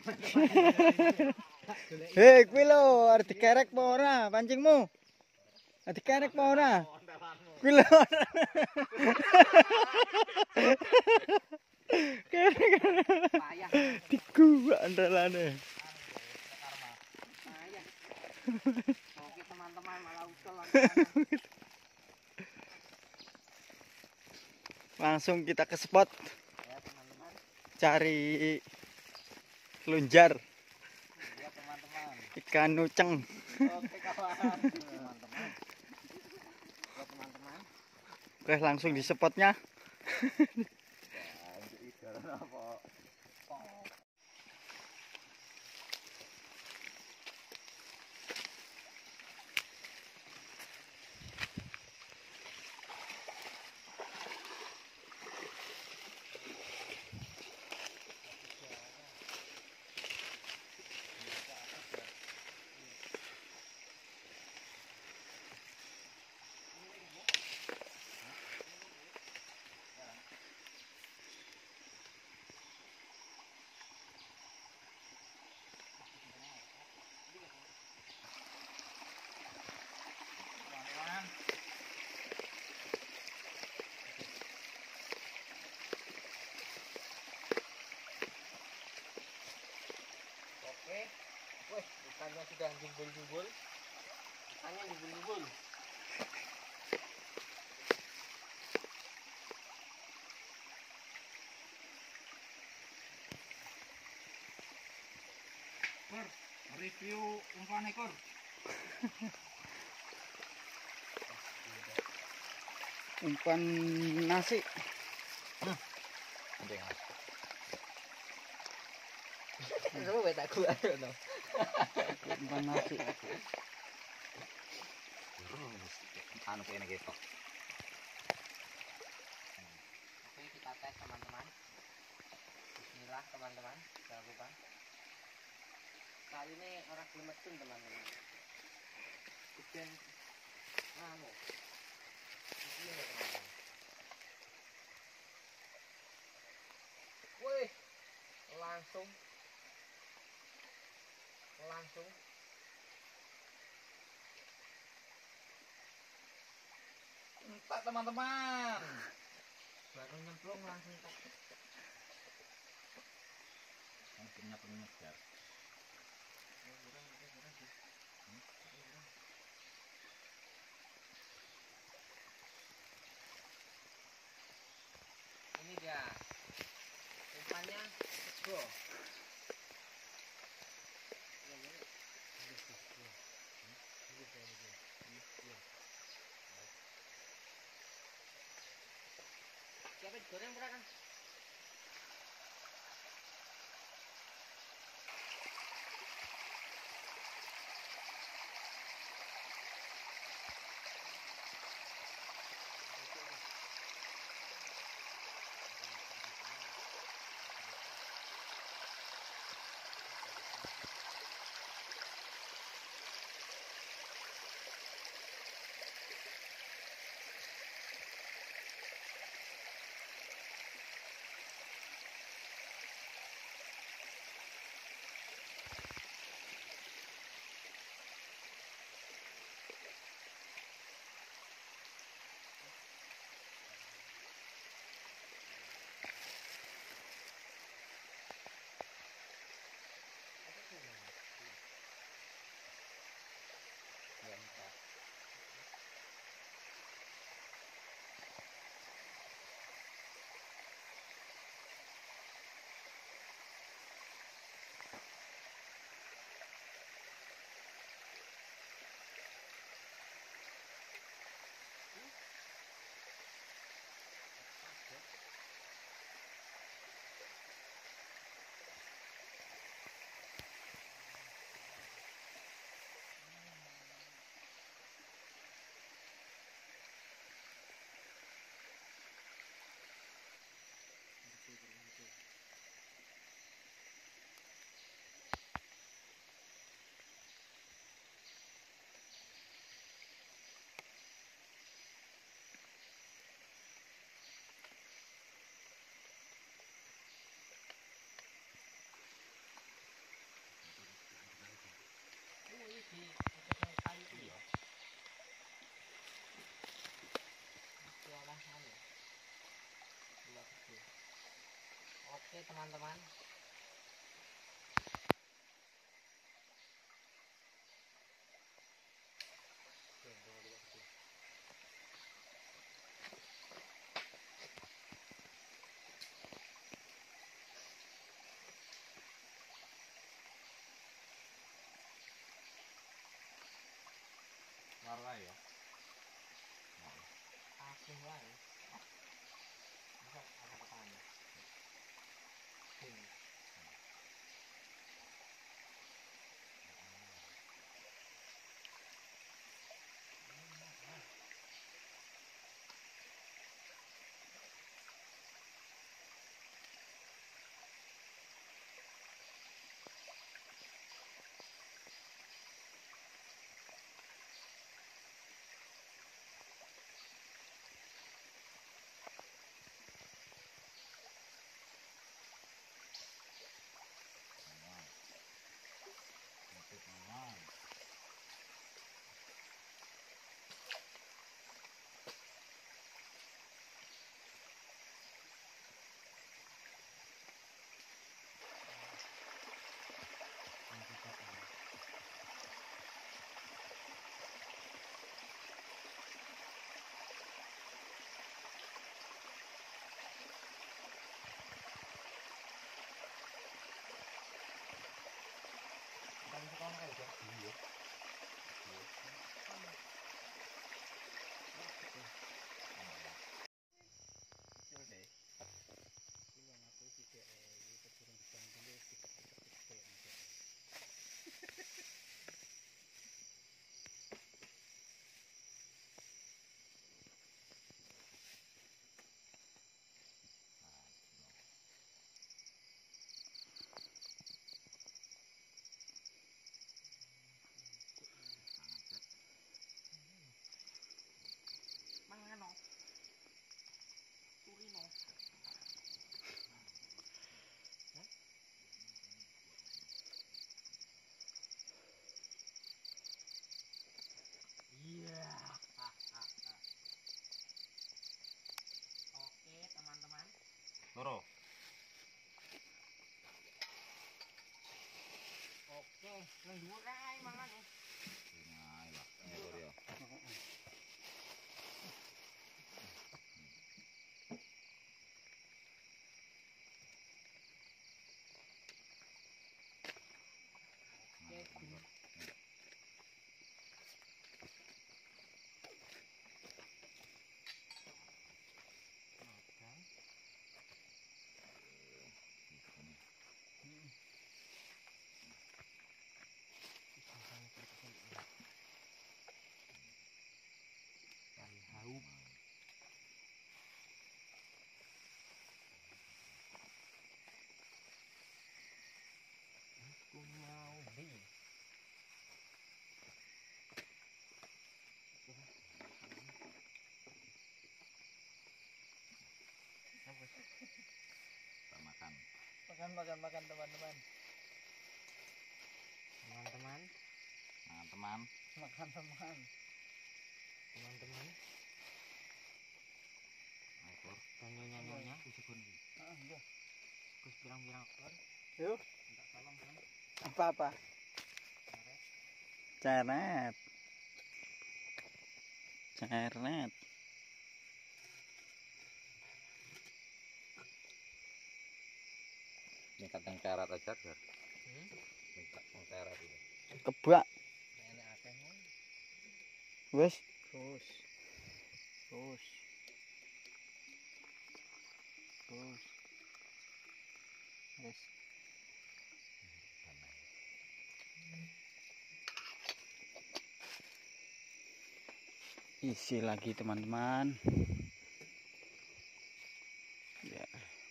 Hei, kuwi lho, arep dikerek apa ora pancingmu? Arep dikerek apa ora? Kuwi lho. Kerek. Payah. Diku andalane. Payah. Oke teman-teman malah usul. Langsung kita ke spot Ya teman-teman. cari lunjar Ya teman-teman. ikan nuceng. Oke kawan. Teman-teman. Ya teman-teman. Oke, langsung di spotnya. Oke. Wih, ikannya sudah jubul-jubul. Ikannya jubul-jubul. Kor, review umpan ekor. Umpan nasi. Lu tak kuat no. Umpan nasi. Anu kene gitu. Oke, kita tes teman-teman. Bismillah teman-teman, jangan lupa. Kali ini orang belum metun teman-teman. Hujan anu. Ini teman-teman. Wih, langsung empat teman-teman, baru nyemplung langsung tak. Mungkinnya pengejar. Ini dia umpannya sego. Siapa goreng berapa kan? Oke teman-teman. Warna ya. Asin wae. Bisa ada petani. Ini. Mangano. Turino. Iya. Oke, teman-teman. Loro. Oke, nang dhuwur ae mangane. Nah, lah. Loro ya. Oke. Makan. Haup. Aku mau di. Kita makan. Makan teman-teman. Teman-teman, Nah, teman. Makan teman. teman-teman, Ekor. dan nyonya-nyonya, Iya. terus pirang-pirang ekor. Yuk. Minta tolong kan, Apa-apa? karet. Ceret. Ceret. Mingkat yang carat aja, Gar. Hmm? Mingkat yang carat itu. Kebak. Enak akeh mon. Wes. Terus. Terus. Terus. Wes. Isi lagi teman-teman. Ya.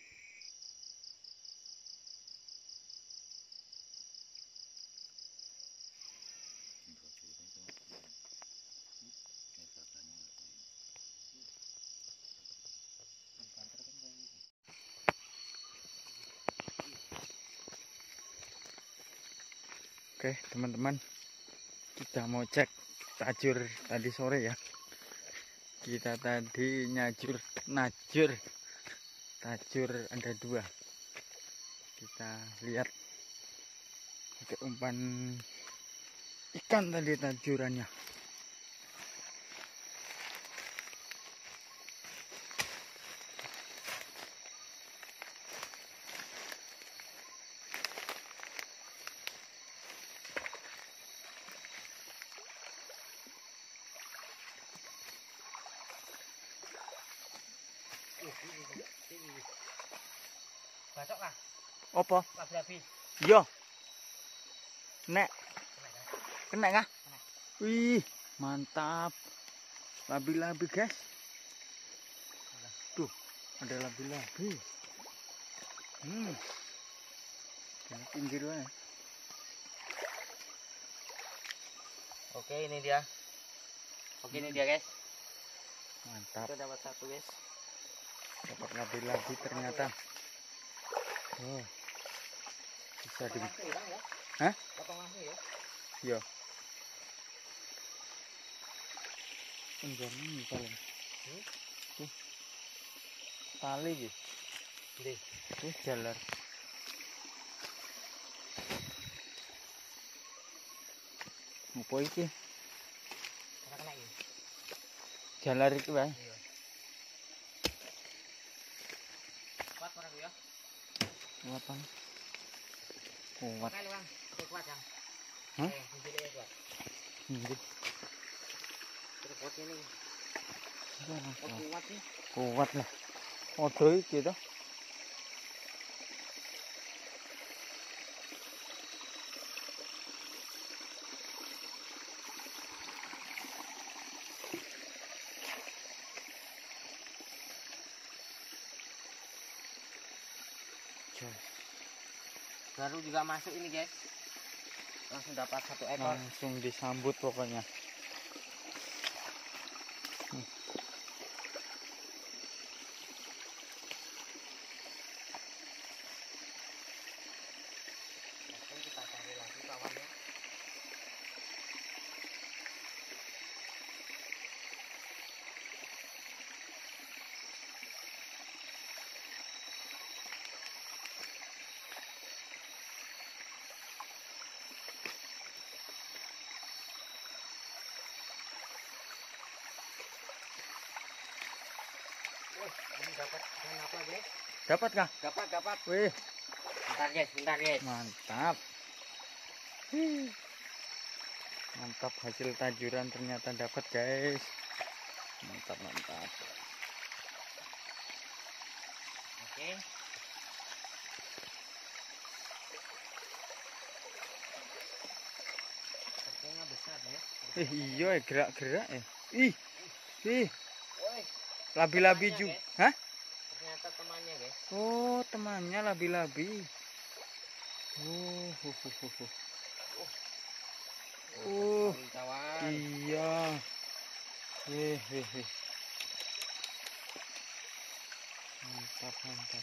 Oke teman-teman, kita mau cek tajur tadi sore ya. Kita tadi tajur ada 2. kita lihat pakai umpan ikan tadi tajurannya. Bacok lah, Apa? labi-labi. Yo. Nek. Kena kah? Wih, mantap. Labi-labi, guys. Tuh, ada labi-labi. Jangan pinggir ya. Oke, ini dia. Oke, ini dia guys. Mantap. Kita dapat satu guys. Dapat labi-labi ternyata. Oh. Bisa di. Hah? Potong langsung ya. Yo. Penjani paling. Tuh. Tali gitu. Deh. Tuh jalar. Apa iki? Kena ini. Jalar iki wae. Iya. Kuat para ya. Kuat Bang. Kuat. Kan Bang, kuat Bang. Hah? Ini kuat. Ini. Terus kuat ini. Kuat nih. Kuat lah. Odo iki to. Baru juga masuk ini guys. Langsung dapat satu ekor. Langsung disambut pokoknya. Langsung kita cari lagi kawannya. Ini dapat ikan apa guys? Dapat kah? Dapat. Wih, Bentar guys. mantap. Mantap, hasil tajuran ternyata dapat, guys. Mantap. Oke. Sepertinya besar ya. Iya, gerak-gerak ya. Ih, Woi, labi-labi temannya, juga. guys. Hah? Ternyata temannya guys. Oh, temannya labi-labi. Kawan. Iya. Mantap.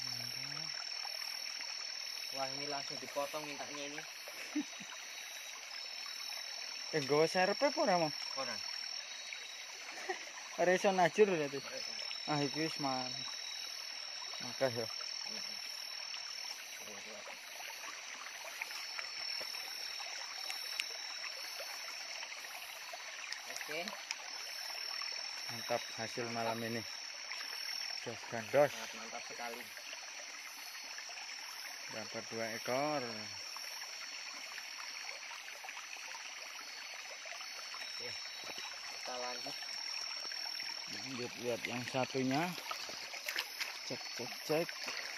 Wah, ini langsung dipotong mintanya ini. Gawa serep apa ora, Mang? Ora. Ora iso najur berarti. Ah, iki wis man. Akeh ya. Oke. Mantap hasil malam ini. Jos gandos. Sangat mantap sekali. Dapat 2 ekor. Kita lanjut. Lanjut lihat yang satunya. Cek.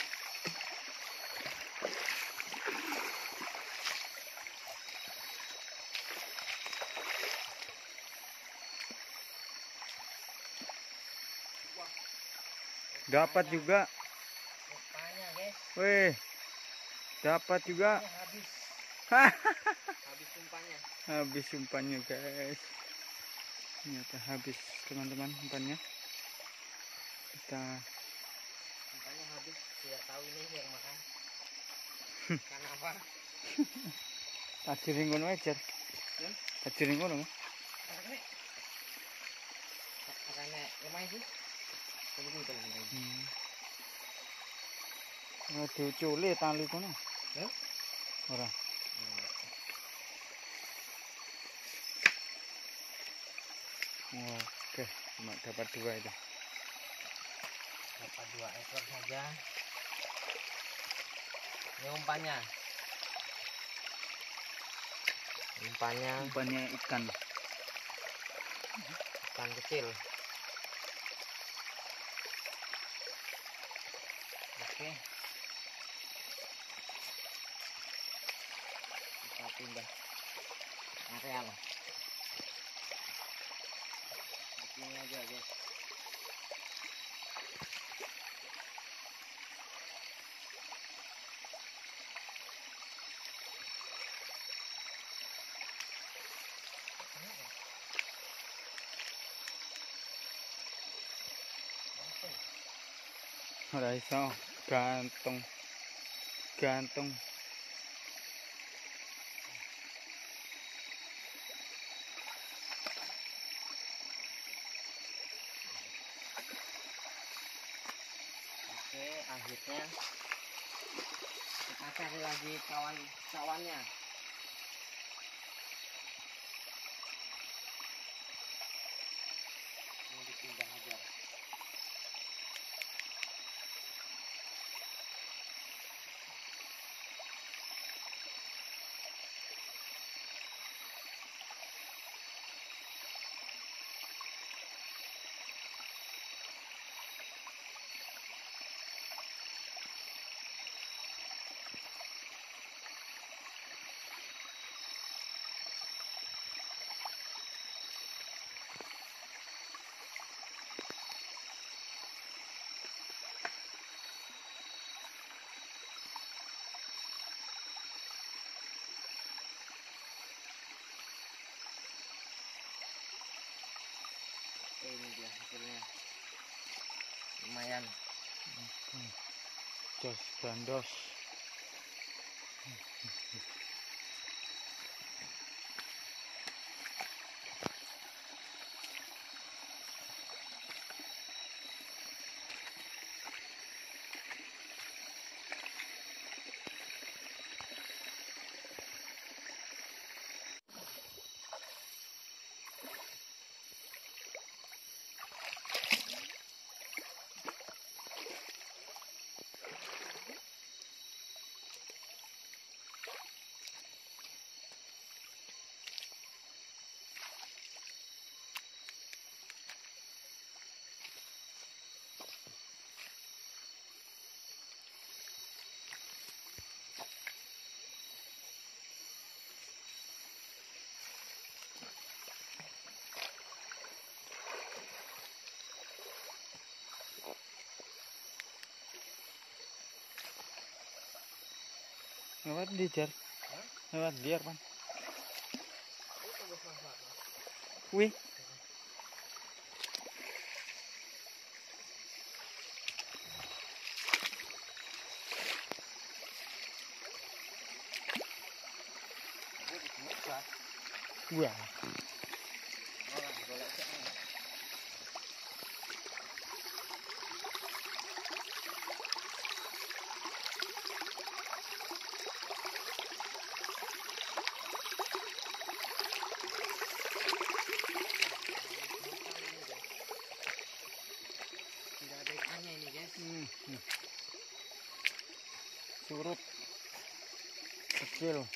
Dapat juga. Rupanya guys. Wih. Dapat juga. Habis. Habis umpannya. Habis umpannya, guys. Ternyata habis, teman-teman, umpannya. Kita Umpannya habis. Tidak tahu ini yang makan. Karena apa? tajirin ngono aja. Tajirin ngono. Karena lumayan sih. Ini teman-teman. Aduh, cule tali kono. Hah? Ora. Oke, cuma dapat 2 itu. Dapat 2 ekor saja. Ini umpannya. Umpannya ikan. Ikan kecil. Oke. Kita pindah areal. Begini aja, guys. Ora iso gantung. Oke, akhirnya kita cari lagi kawan-kawannya. Ini dipindah aja. Ini dia hasilnya, lumayan. Jos gandos. Lewat di jar. Lewat biar pan. Wih. Wah. Tidak ada ikannya ini, guys. Surut kecil.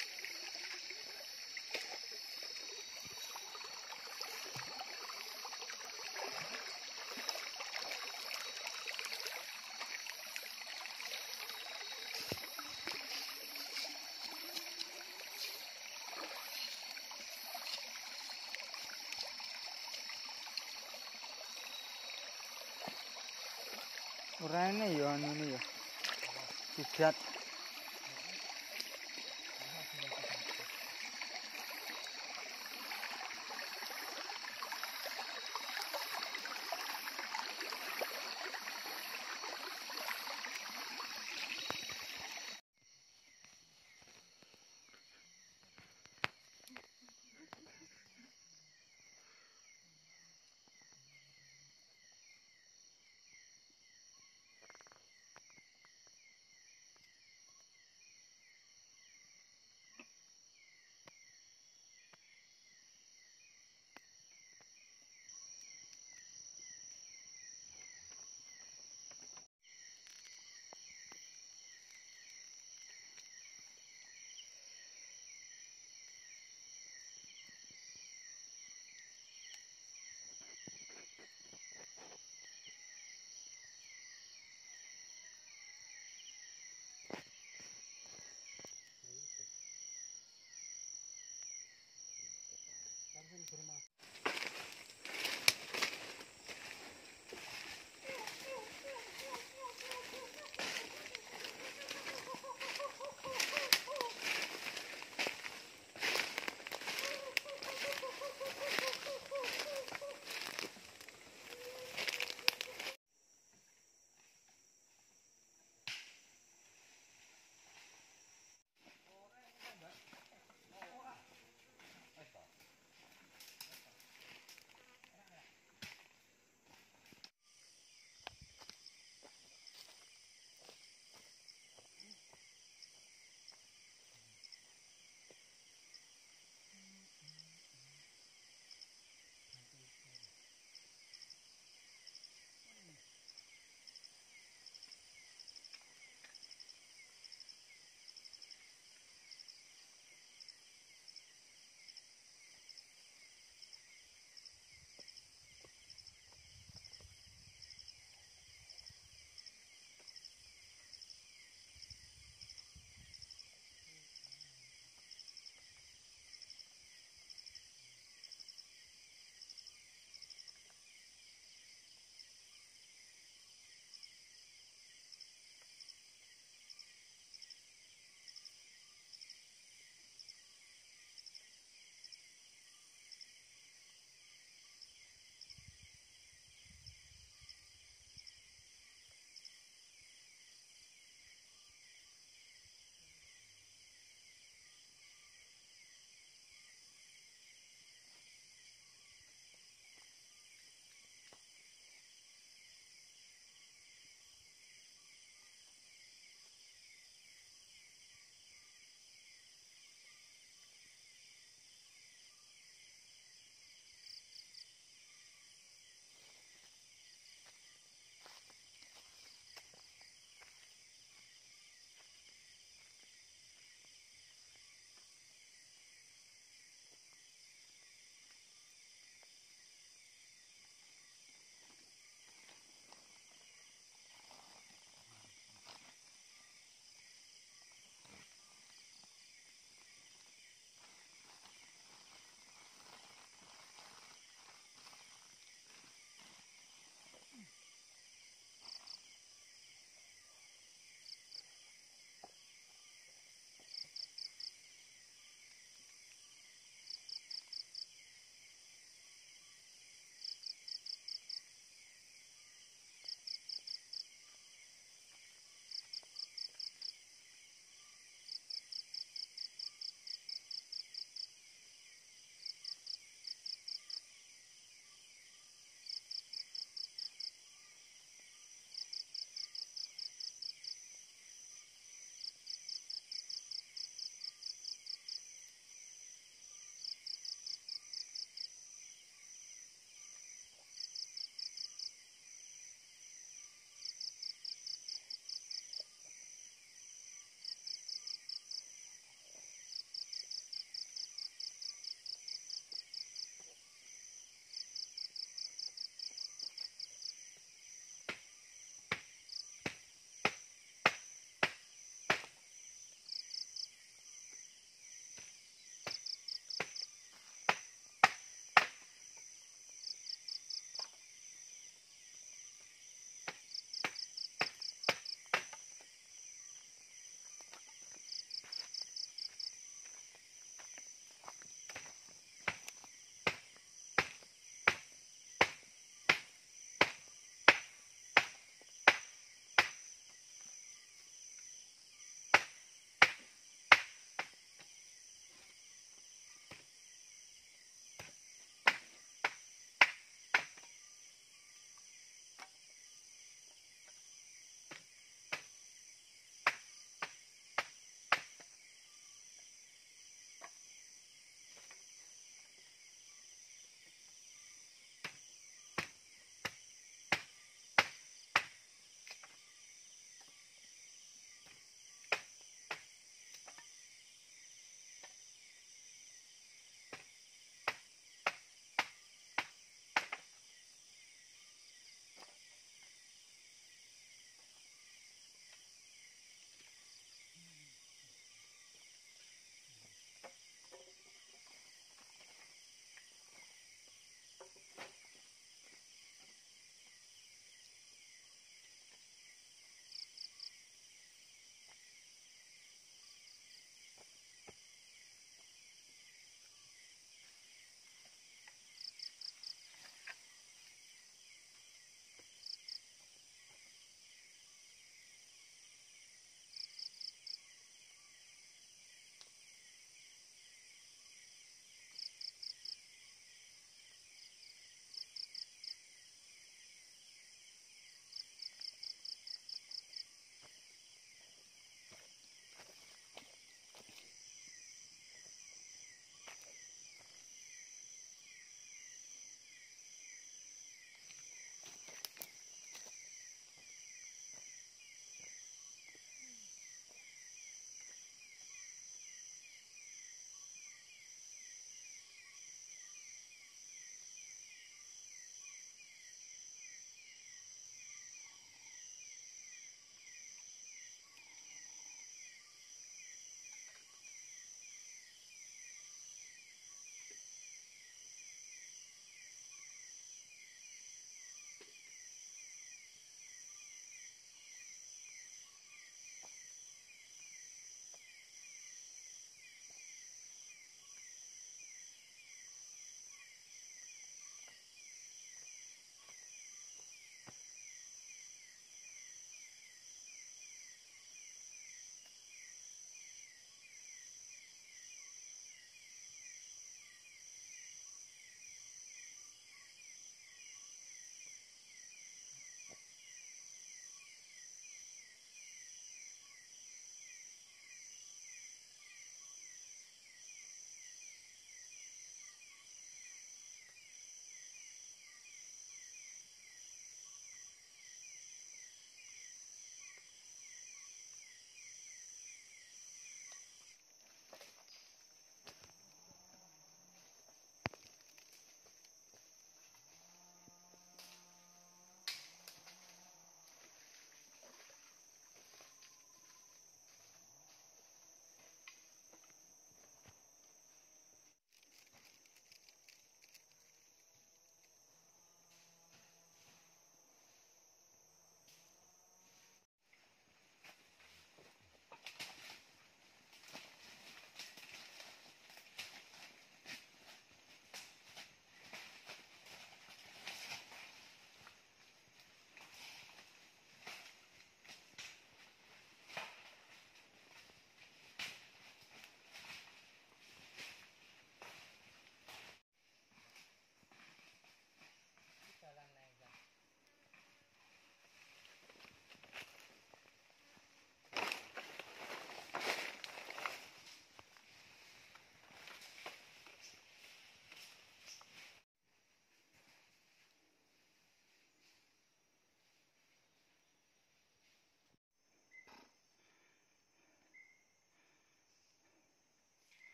Orangnya ya anu ya. Sujat.